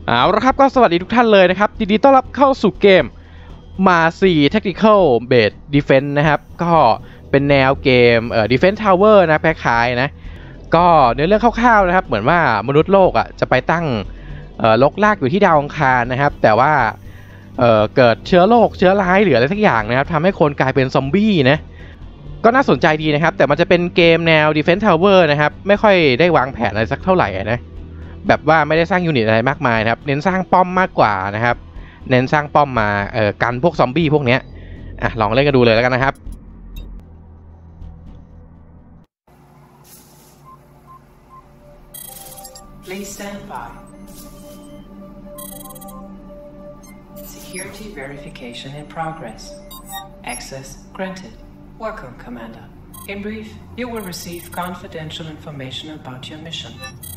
เอาละครับก็สวัสดีทุกท่านเลยนะครับยินดีต้อนรับเข้าสู่เกมมาซีเทคนิคอลเบสดีเฟนส์นะครับก็เป็นแนวเกมDefense Tower นะคล้ายๆนะก็เนื้อเรื่องคร่าวๆนะครับเหมือนว่ามนุษย์โลกจะไปตั้งลกลากอยู่ที่ดาวอังคารนะครับแต่ว่าเกิดเชื้อโรคเชื้อร้ายหรืออะไรสักอย่างนะครับทำให้คนกลายเป็นซอมบี้นะก็น่าสนใจดีนะครับแต่มันจะเป็นเกมแนว Defense Tower นะครับไม่ค่อยได้วางแผนอะไรสักเท่าไหร่นะแบบว่าไม่ได้สร้างยูนิตอะไรมากมายนะครับเน้นสร้างป้อมมากกว่านะครับเน้นสร้างป้อมมากันพวกซอมบี้พวกเนี้ยลองเล่นกันดูเลยแล้วกันนะครับ Please stand by. Security verification in progress. Access granted. Welcome, Commander. In brief, you will receive confidential information about your mission.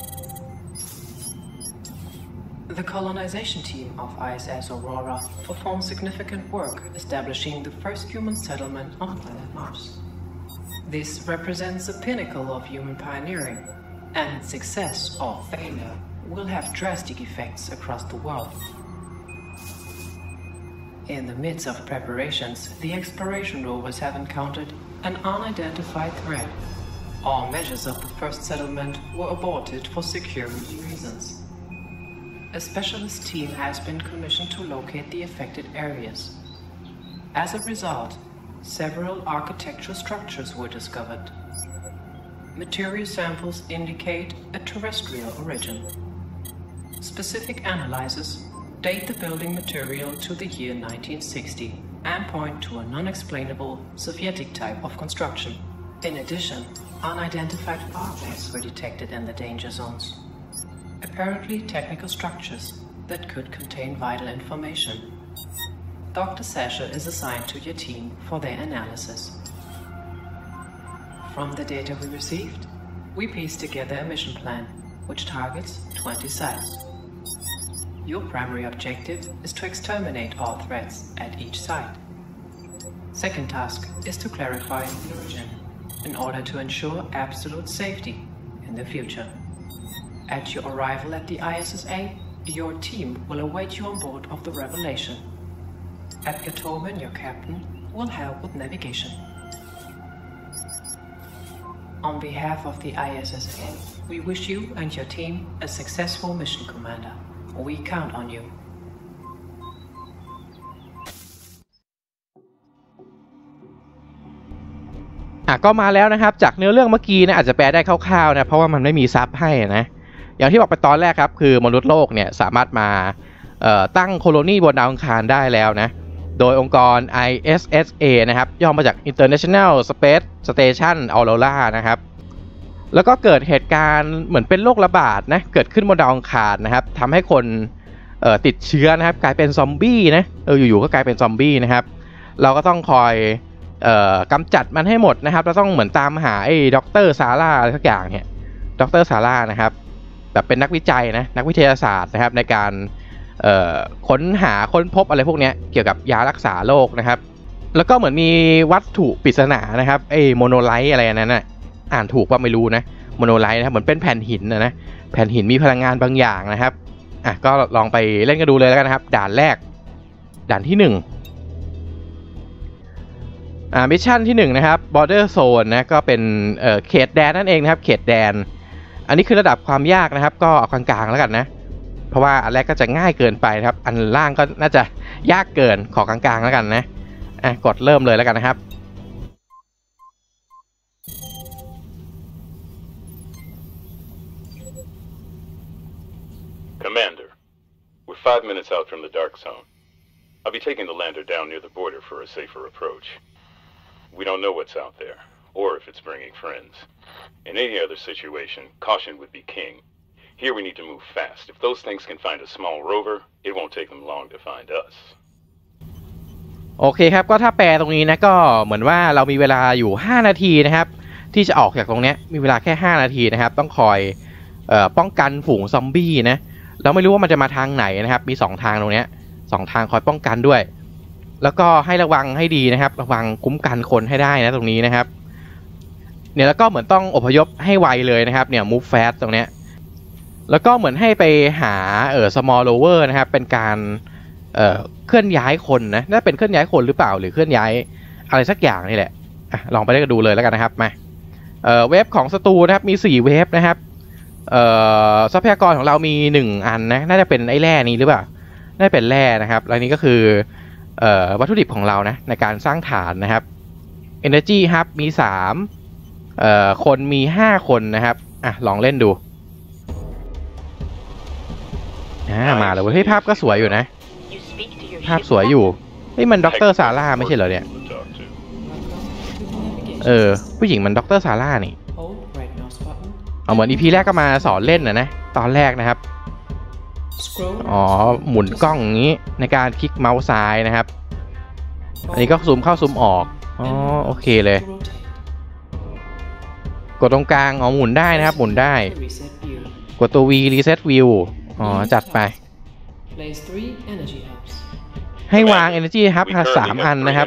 The colonization team of ISS Aurora performed significant work establishing the first human settlement on planet Mars. This represents the pinnacle of human pioneering, and its success or failure will have drastic effects across the world. In the midst of preparations, the exploration rovers have encountered an unidentified threat. All measures of the first settlement were aborted for security reasons. A specialist team has been commissioned to locate the affected areas. As a result, several architectural structures were discovered. Material samples indicate a terrestrial origin. Specific analyses date the building material to the year 1960 and point to an unexplainable Sovietic type of construction. In addition, unidentified objects were detected in the danger zones. Apparently technical structures that could contain vital information. Dr. Sasha is assigned to your team for their analysis. From the data we received, we pieced together a mission plan, which targets 20 sites. Your primary objective is to exterminate all threats at each site. Second task is to clarify the origin, in order to ensure absolute safety in the future. At your arrival at the ISSA, your team will await you on board of the Revelation. Edgar Tobin, your captain, will help with navigation. On behalf of the ISSA, we wish you and your team a successful mission, Commander. We count on you. ก็มาแล้วนะครับจากเนื้อเรื่องเมื่อกี้นะอาจจะแปลได้คร่าวๆนะเพราะว่ามันไม่มีซับให้นะอย่างที่บอกไปตอนแรกครับคือมนุษย์โลกเนี่ยสามารถมาตั้งโคโลนีบนดาวอังคารได้แล้วนะโดยองค์กร ISSA นะครับย่อมาจาก International Space Station Aurora นะครับแล้วก็เกิดเหตุการณ์เหมือนเป็นโรคระบาดนะเกิดขึ้นบนดาวอังคารนะครับทำให้คนติดเชื้อนะครับกลายเป็นซอมบี้นะอยู่ๆก็กลายเป็นซอมบี้นะครับเราก็ต้องคอยกำจัดมันให้หมดนะครับเราต้องเหมือนตามหาไอ้ด็อกเตอร์ซาร่าอะไรสักอย่างเนี่ยด็อกเตอร์ซาร่านะครับแบบเป็นนักวิจัยนะนักวิทยาศาสตร์นะครับในการค้นพบอะไรพวกนี้เกี่ยวกับยารักษาโรคนะครับแล้วก็เหมือนมีวัตถุปริศนานะครับไอ้โมโนไลท์อะไรนั้นนะอ่านถูกว่าไม่รู้นะโมโนไลท์นะครับเหมือนเป็นแผ่นหินนะแผ่นหินมีพลังงานบางอย่างนะครับก็ลองไปเล่นกันดูเลยแล้วกันนะครับด่านแรกด่านที่1มิชชั่นที่1นะครับ border zone นะก็เป็นเขตแดนนั่นเองนะครับเขตแดนอันนี้คือระดับความยากนะครับก็เอากลางๆแล้วกันนะเพราะว่าอันแรกก็จะง่ายเกินไปครับอันล่างก็น่าจะยากเกินขอกลางๆแล้วกันนะกดเริ่มเลยแล้วกันนะครับ Commander, we're 5 minutes out from the dark zone. I'll be taking the lander down near the border for a safer approach. We don't know what's out there, or if it's bringing friends. In any other situation, caution would be king. Here we need to move fast. If those things can find a small rover, it won't take them long to find us. โอเคครับก็ถ้าแปลตรงนี้นะก็เหมือนว่าเรามีเวลาอยู่5นาทีนะครับที่จะออกจากตรงนี้มีเวลาแค่5นาทีนะครับต้องคอยป้องกันฝูงซอมบี้นะเราไม่รู้ว่ามันจะมาทางไหนนะครับมี2ทางตรงนี้2ทางคอยป้องกันด้วยแล้วก็ให้ระวังให้ดีนะครับระวังคุ้มกันคนให้ได้นะตรงนี้นะครับเนี่ยแล้วก็เหมือนต้องอพยพให้ไวเลยนะครับเนี่ย move fast ตรงนี้ แแล้วก็เหมือนให้ไปหาsmall rover นะครับเป็นการเคลื่อนย้ายคนนะน่าเป็นเคลื่อนย้ายคนหรือเปล่าหรือเคลื่อนย้ายอะไรสักอย่างนี่แหละลองไปได้ก็ดูเลยแล้วกันนะครับมาเวฟของศัตรูนะครับมี4เวฟนะครับทรัพยากรของเรามี1อันนะน่าจะเป็นไอ้แร่นี้หรือเปล่าน่าจะเป็นแร่นะครับแล้วนี้ก็คือวัตถุดิบของเรานะในการสร้างฐานนะครับ Energy Hub มี3คนมี5คนนะครับลองเล่นดูมาเลยเฮ้ยภาพก็สวยอยู่นะภาพสวยอยู่นี่มันด็อกเตอร์ซาร่าไม่ใช่เหรอเนี่ยผู้หญิงมันด็อกเตอร์ซาร่านี่เหมือน EP แรกก็มาสอนเล่นนะตอนแรกนะครับหมุนกล้องอย่างนี้ในการคลิกเมาส์ซ้ายนะครับอันนี้ก็ซูมเข้าซูมออกโอเคเลยกดตรงกลางหมุนได้นะครับหมุนได้กดตัว V Reset View จัดไปให้วาง Energy Hub 3 อันนะครับ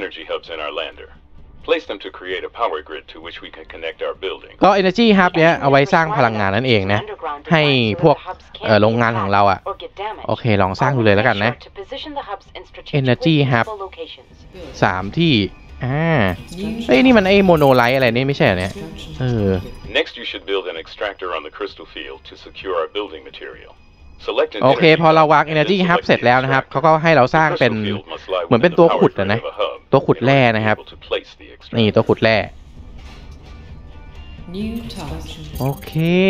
ก็ Energy Hub เนี้ยเอาไว้สร้างพลังงานนั่นเองนะให้พวกโรงงานของเราโอเคลองสร้างดูเลยแล้วกันนะ Energy Hub 3 ที่นี่มันไอ้โมโนไลท์อะไรนี่ไม่ใช่เหรอเนี่ย Next you should build an extractor on the crystal field to secure our building material. โอเคพอเราวาง Energy Hub เสร็จแล้วนะครับเขาก็ให้เราสร้างเป็นเหมือนเป็นตัวขุดนะตัวขุดแร่นะครับนี่ตัวขุดแร่โอเค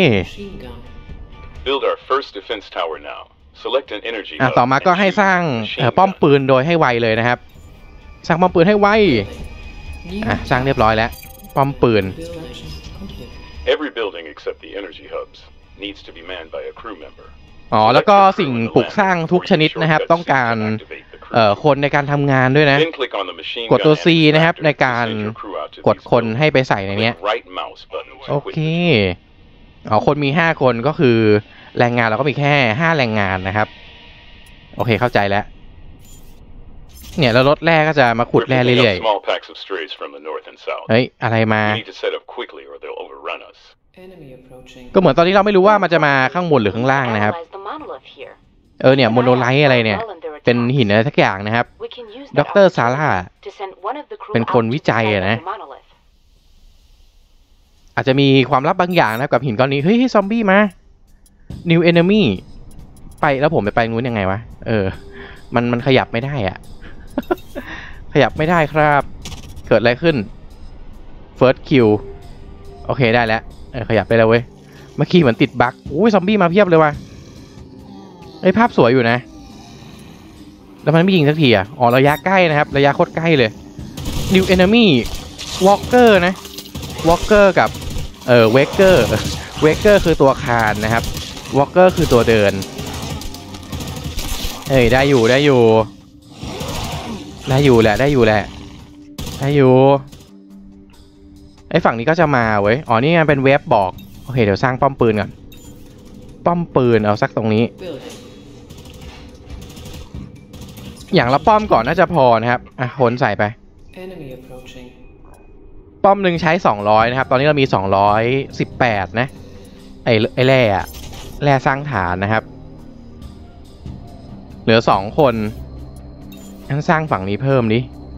ต่อมาก็ให้สร้างป้อมปืนโดยให้ไวเลยนะครับสร้างป้อมปืนให้ไวสร้างเรียบร้อยแล้วป้อมปืนแล้วก็สิ่งปลูกสร้างทุกชนิดนะครับต้องการคนในการทำงานด้วยนะกดตัว C นะครับในการกดคนให้ไปใส่ในนี้โอเคคนมี5คนก็คือแรงงานเราก็มีแค่5แรงงานนะครับโอเคเข้าใจแล้วเนี่ยแล้วรถแร่ก็จะมาขุดแร่เรื่อยๆเฮ้ยอะไรมาก็เหมือนตอนนี้เราไม่รู้ว่ามันจะมาข้างบนหรือข้างล่างนะครับเนี่ยโมโนไลท์อะไรเนี่ยเป็นหินอะไรสักอย่างนะครับดร.ซาร่าเป็นคนวิจัยนะอาจจะมีความลับบางอย่างนะกับหินก้อนนี้เฮ้ยซอมบี้มา New Enemy ไปแล้วผมไปนู้นยังไงวะมันขยับไม่ได้ขยับไม่ได้ครับเกิดอะไรขึ้น First Kill โอเคได้แล้วขยับได้แล้วเว้ยเมื่อกี้เหมือนติดบั๊กอุ้ยซอมบี้มาเพียบเลยว่ะภาพสวยอยู่นะแล้วมันไม่ยิงสักทีระยะใกล้นะครับระยะโคตรใกล้เลย New Enemy Walker นะ Walker กับWaker Waker คือตัวคานนะครับ Walker คือตัวเดินได้อยู่แหละได้อยู่ฝั่งนี้ก็จะมาเว้ยนี่มันเป็นเว็บบอกโอเคเดี๋ยวสร้างป้อมปืนก่อนป้อมปืนเอาสักตรงนี้อย่างละป้อมก่อนน่าจะพอนะครับขนใส่ไปป้อมหนึ่งใช้200นะครับตอนนี้เรามี218นะไอ้แร่สร้างฐานนะครับเหลือ2คนงั้นสร้างฝั่งนี้เพิ่มดิ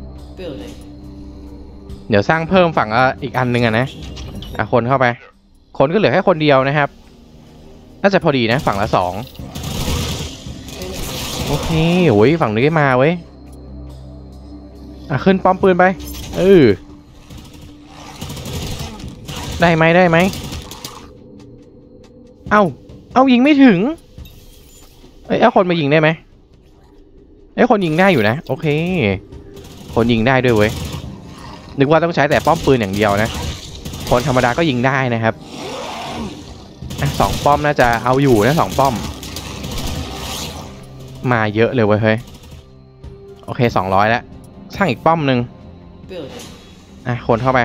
เดี๋ยวสร้างเพิ่มฝั่งอีกอันนึงนะคนเข้าไปคนก็เหลือแค่คนเดียวนะครับน่าจะพอดีนะฝั่งละ2โอเคโอ้ยฝั่งนี้มาเว้ยขึ้นป้อมปืนไปได้ไหมเอายิงไม่ถึงเอาคนมายิงได้ไหมคนยิงได้อยู่นะโอเคคนยิงได้ด้วยเว้ยนึกว่าต้องใช้แต่ป้อมปืนอย่างเดียวนะคนธรรมดาก็ยิงได้นะครับ2ป้อมน่าจะเอาอยู่นะ2ป้อมมาเยอะเลยเว้ยเฮ้ยโอเค200แล้วสร้างอีกป้อมหนึ่งคนเข้าไป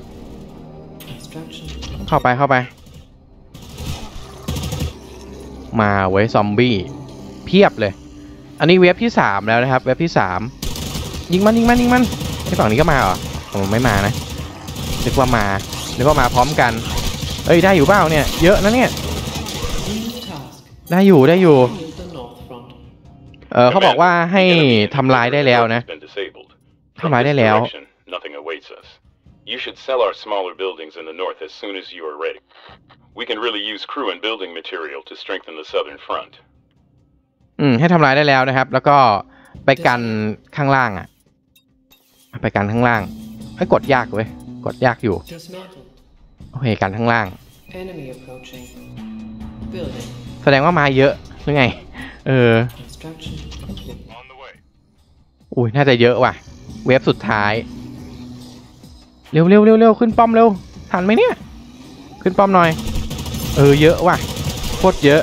มาเว้ยซอมบี้เพียบเลยอันนี้เว็บที่3แล้วนะครับเว็บที่3ยิงมันไอ้ฝั่งนี้ก็มาเหรอผมไม่มานะนึกว่ามาพร้อมกันได้อยู่เปล่าเนี่ยเยอะนะเนี่ยได้อยู่ The north front. เขาบอกว่าให้ทำลายได้แล้วนะ ทำลายได้แล้ว Nothing awaits us. You should sell our smaller buildings in the north as soon as you are ready. We can really use crew and building material to strengthen the southern front. ให้ทำลายได้แล้วนะครับ แล้วก็ไปกันข้างล่างไปกันข้างล่างให้กดยากเว้ยกดยากอยู่ Dismantled. โอเคกันข้างล่าง Enemy approaching. Building. แสดงว่ามาเยอะหรือไง Construction complete. On the way. อุ้ยน่าจะเยอะว่ะเวฟสุดท้ายเร็วขึ้นป้อมเร็วทันไหมเนี่ยขึ้นป้อมหน่อยเยอะว่ะโคตรเยอะ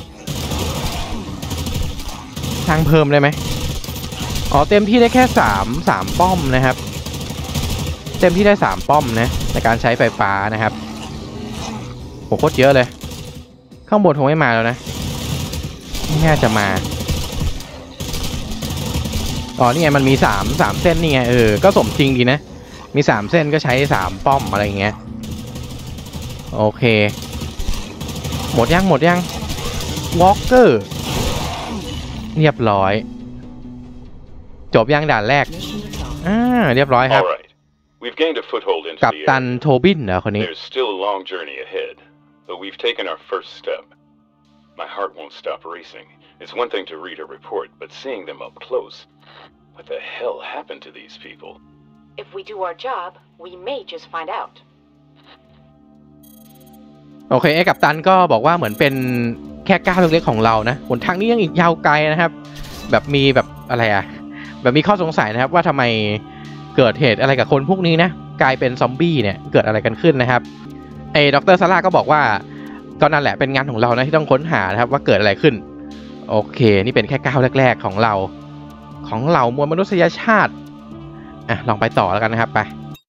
สร้างเพิ่มได้ไหมเต็มที่ได้แค่3ป้อมนะครับเต็มที่ได้3ป้อมนะในการใช้ไฟฟ้านะครับโหโคตรเยอะเลยข้างบนคงไม่มาแล้วนะไม่น่าจะมานี่ไงมันมี3เส้นนี่ไงก็สมจริงดีนะมี3เส้นก็ใช้3ป้อมอะไรอย่างเงี้ยโอเคหมดยังวอล์กเกอร์เรียบร้อยจบยังด่านแรกเรียบร้อยครับ We've gained a foothold into กัปตันโทบินเหรอคนนี้ There's still a long journey ahead, but we've taken our first step. My heart won't stop racing. It's one thing to read a report, but seeing them up close, what the hell happened to these people? If we do our job, we may just find out. โอเคกัปตันก็บอกว่าเหมือนเป็นแค่ก้าวเล็กๆของเรานะหนทางนี้ยังอีกยาวไกลนะครับแบบมีแบบอะไรแบบมีข้อสงสัยนะครับว่าทำไมเกิดเหตุอะไรกับคนพวกนี้นะกลายเป็นซอมบี้เนี่ยเกิดอะไรกันขึ้นนะครับดร.ซาร่าก็บอกว่าก็นั่นแหละเป็นงานของเรานะที่ต้องค้นหานะครับว่าเกิดอะไรขึ้นโอเคนี่เป็นแค่ก้าวแรกๆของเรามวลมนุษยชาติลองไปต่อแล้วกันนะครับไป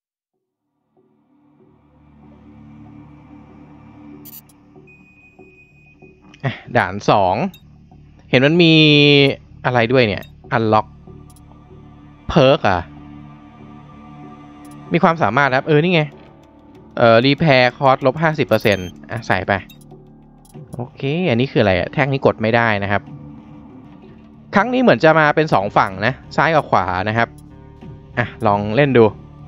ด่าน2เห็นมันมีอะไรด้วยเนี่ย Unlock Perk มีความสามารถครับนี่ไงRepair Cost ลบ 50% ใส่ไปโอเคอันนี้คืออะไรแท่งนี้กดไม่ได้นะครับครั้งนี้เหมือนจะมาเป็น2ฝั่งนะซ้ายกับขวานะครับลองเล่นดู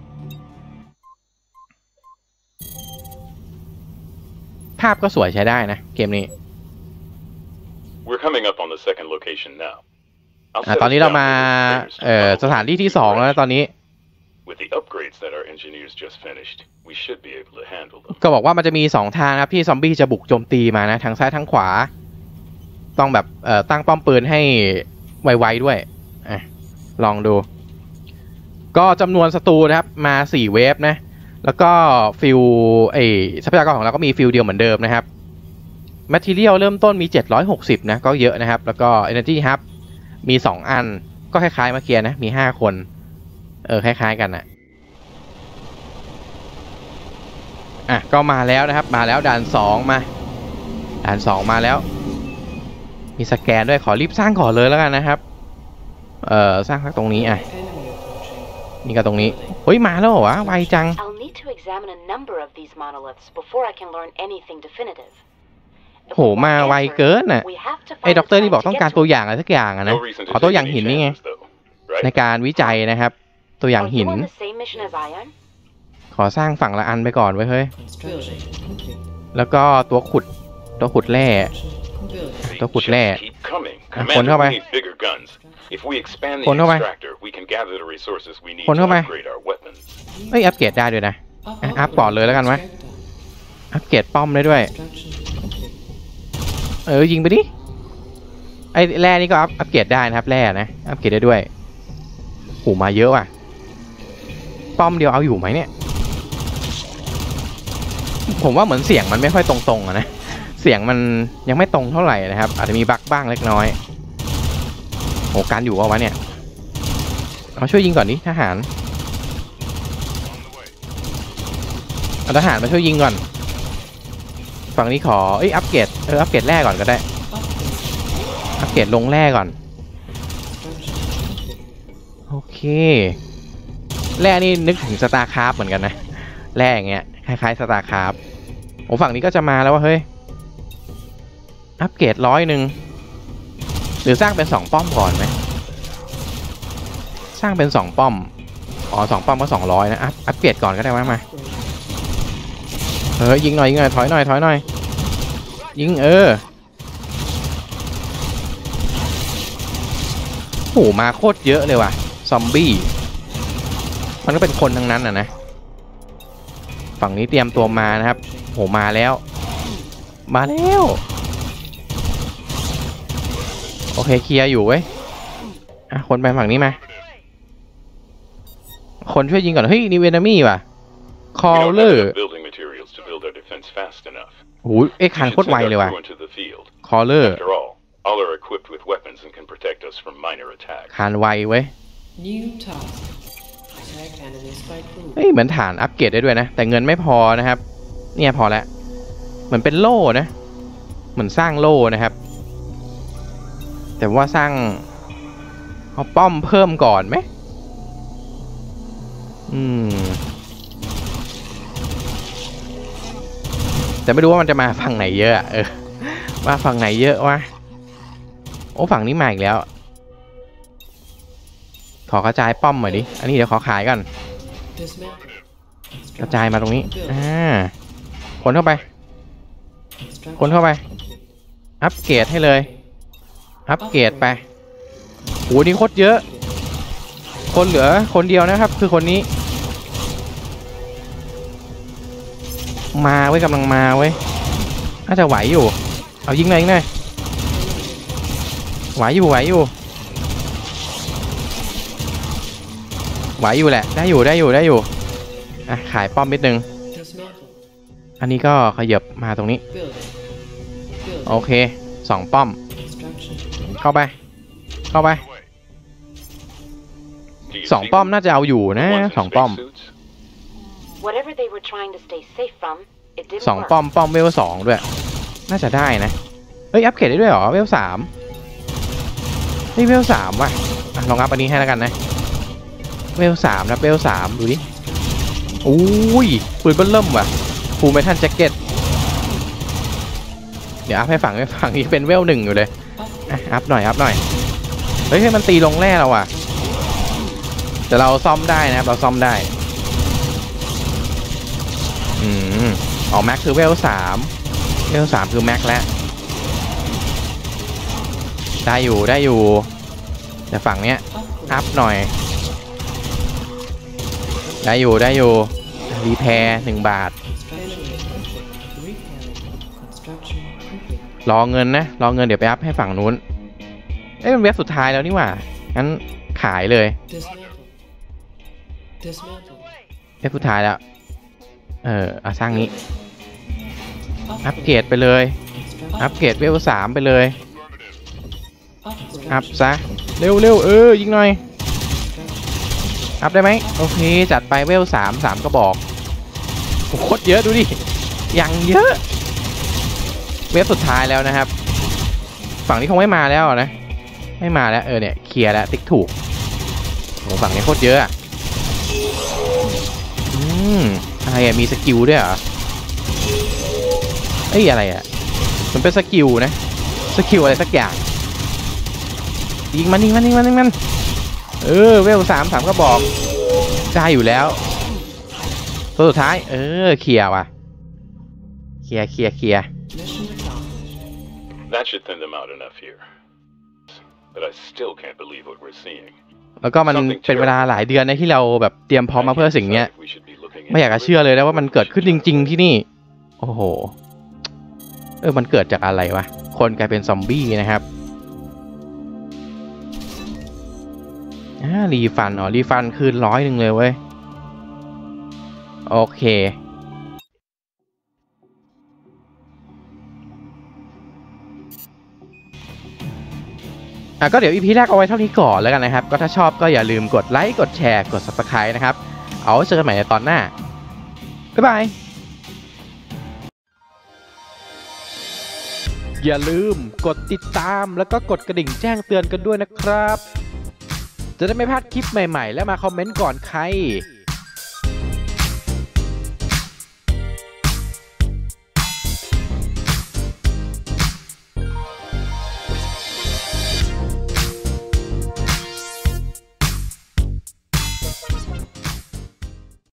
ภาพก็สวยใช้ได้นะเกมนี้ We're coming up on the second location now. ตอนนี้เรามาสถานที่ที่2แล้วนะตอนนี้ With the upgrades that our engineers just finished, we should be able to handle them. ก็บอกว่ามันจะมี2ทางครับที่ซอมบี้จะบุกโจมตีมานะทางซ้ายทางขวาต้องแบบตั้งป้อมปืนให้ไวๆด้วยลองดูก็จำนวนศัตรูนะครับมา4เวฟนะแล้วก็ฟิลทรัพยากรของเราก็มีฟิลเดียวเหมือนเดิมนะครับแมททีเรียลเริ่มต้นมี760นะก็เยอะนะครับแล้วก็ Energy Hub มี2อันก็คล้ายๆเมื่อกี้นะมี5คนคล้ายๆกันก็มาแล้วนะครับมาแล้วด่าน2มาด่าน2มาแล้วมีสแกนด้วยขอรีบสร้างก่อนเลยแล้วกันนะครับสร้างตรงนี้นี่ก็ตรงนี้เฮ้ยมาแล้วเหรอวะไวจัง I'll need to examine a number of these monoliths before I can learn anything definitive. โหมาไวเกินด็อกเตอร์นี่บอกต้องการตัวอย่างอะไรสักอย่างนะขอตัวอย่างหินนี่ไงในการวิจัยนะครับตัวอย่างหินขอสร้างฝั่งละอันไปก่อนไว้เฮ้ยแล้วก็ตัวขุดแร่คนเข้าไปคนเข้าไปอัปเกรดได้ด้วยนะอัพก่อนเลยแล้วกันวะอัปเกรดป้อมได้ด้วยยิงไปดิไอ้แร่นี่ก็อัปเกรดได้นะครับแร่นะอัปเกรดได้ด้วยโหมาเยอะว่ะป้อมเดียวเอาอยู่ไหมเนี่ยผมว่าเหมือนเสียงมันไม่ค่อยตรงๆนะเสียงมันยังไม่ตรงเท่าไหร่นะครับอาจจะมีบั๊กบ้างเล็กน้อยโหการอยู่เอาวะเนี่ยเอาช่วยยิงก่อนดิทหารเอาทหารมาช่วยยิงก่อนฝั่งนี้ขออัปเกรดอัปเกรดแร่ก่อนก็ได้อัปเกรดลงแร่ก่อนโอเคแร่นี่นึกถึงสตาร์คราฟเหมือนกันนะแร่อย่างเงี้ยคล้ายๆสตาร์คราฟฝั่งนี้ก็จะมาแล้วว่าเฮ้ยอัปเกรด100หรือสร้างเป็น2ป้อมก่อนไหมสร้างเป็น2ป้อมอ๋อ2ป้อมก็200นะอัปเกรดก่อนก็ได้มายิงหน่อยถอยหน่อยยิงโหมาโคตรเยอะเลยว่ะซอมบี้มันก็เป็นคนทั้งนั้นนะฝั่งนี้เตรียมตัวมานะครับโหมาแล้วโอเคเคลียร์อยู่เว้ยคนไปฝั่งนี้มาคนช่วยยิงก่อนเฮ้ยนี่เวนมี่ว่ะคอลเลอร์โอ้ยคันโคตรไวเลยว่ะคอลเลอร์คันไวเว้ยเฮ้ยเหมือนฐานอัปเกรดได้ด้วยนะแต่เงินไม่พอนะครับเนี่ยพอแล้วเหมือนเป็นโล่นะเหมือนสร้างโล่นะครับแต่ว่าสร้างเอาป้อมเพิ่มก่อนไหมแต่ไม่รู้ว่ามันจะมาฝั่งไหนเยอะมาฝั่งไหนเยอะวะโอ้ฝั่งนี้มาอีกแล้วขอกระจายป้อมหน่อยดิอันนี้เดี๋ยวขอขายกันกระจายมาตรงนี้คนเข้าไปอัปเกรดให้เลยอัปเกรดไปโอ้นี่โคตรเยอะคนเหลือคนเดียวนะครับคือคนนี้มาไว้กำลังมาไว้น่าจะไหวอยู่เอายิงหน่อยไหวอยู่แหละได้อยู่ขายป้อมนิดนึงอันนี้ก็ขยับมาตรงนี้โอเค2ป้อมเข้าไป2ป้อมน่าจะเอาอยู่นะ2ป้อม2ป้อมเวล2ด้วยน่าจะได้นะอัปเกรดได้ด้วยเหรอเวล3นี่เวล3ว่ะลองอัพอันนี้ให้แล้วกันนะเวล3นะเวล3ดูดิอุ้ยปืนเบิ้ลเริ่มว่ะฟูลเมทัลแจ็คเก็ตเดี๋ยวอัพให้ฝั่งนี้เป็นเวล1อยู่เลยอัพหน่อยเฮ้ยมันตีลงแร่เราอ่ะแต่เราซ่อมได้นะครับเราซ่อมได้แม็กคือเวล3คือแม็กแล้วได้อยู่แต่ฝั่งเนี้ยอัพหน่อยได้อยู่รีแพร์1 บาทรอเงินเดี๋ยวไปอัพให้ฝั่งนู้นมันเว็บสุดท้ายแล้วนี่หว่างั้นขายเลยเว็บสุดท้ายแล้วสร้างนี้อัปเกรดไปเลยอัปเกรดเวล3ไปเลยอัพซะเร็วยิงหน่อยอัพได้ไหมโอเคจัดไปเวล3ก็บอกโคตรเยอะดูดิอย่างเยอะเว็บสุดท้ายแล้วนะครับฝั่งนี้คงไม่มาแล้วนะไม่มาแล้วเนี่ยเคลียร์แล้วติ๊กถูกโหฝั่งนี้โคตรเยอะอะไรมีสกิลด้วยเหรออะไรมันเป็นสกิลนะสกิลอะไรสักอย่างยิงมันเวล3ก็บอกได้อยู่แล้วตัวสุดท้ายเคลียร์ว่ะเคลียร์ That should thin them out enough here. But I still can't believe what we're seeing. แล้วก็มันเป็นเวลาหลายเดือนนะที่เราแบบเตรียมพร้อมมาเพื่อสิ่งเนี้ยไม่อยากจะเชื่อเลยนะว่ามันเกิดขึ้นจริงๆที่นี่โอ้โหมันเกิดจากอะไรวะคนกลายเป็นซอมบี้นะครับรีฟันคืน100เลยเว้ยโอเคก็เดี๋ยว EP แรกเอาไว้เท่านี้ก่อนแล้วกันนะครับก็ถ้าชอบก็อย่าลืมกดไลค์กดแชร์กด Subscribe นะครับเอาไว้เจอกันใหม่ในตอนหน้าบ๊ายบายอย่าลืมกดติดตามแล้วก็กดกระดิ่งแจ้งเตือนกันด้วยนะครับจะได้ไม่พลาดคลิปใหม่ๆและมาคอมเมนต์ก่อนใคร